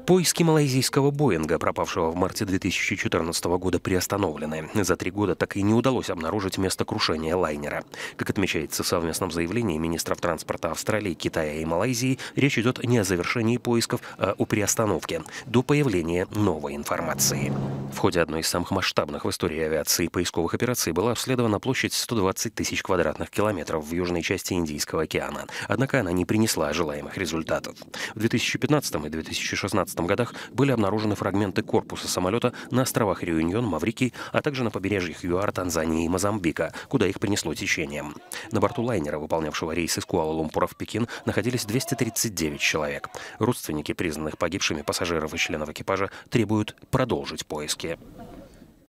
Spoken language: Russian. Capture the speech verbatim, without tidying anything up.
Поиски малайзийского «Боинга», пропавшего в марте две тысячи четырнадцатого года, приостановлены. За три года так и не удалось обнаружить место крушения лайнера. Как отмечается в совместном заявлении министров транспорта Австралии, Китая и Малайзии, речь идет не о завершении поисков, а о приостановке до появления новой информации. В ходе одной из самых масштабных в истории авиации поисковых операций была обследована площадь сто двадцать тысяч квадратных километров в южной части Индийского океана. Однако она не принесла желаемых результатов. В две тысячи пятнадцатом и две тысячи шестнадцатом годах были обнаружены фрагменты корпуса самолета на островах Реюньон, Маврикий, а также на побережьях ЮАР, Танзании и Мозамбика, куда их принесло течением. На борту лайнера, выполнявшего рейс из Куала-Лумпура в Пекин, находились двести тридцать девять человек. Родственники признанных погибшими пассажиров и членов экипажа требуют продолжить поиски.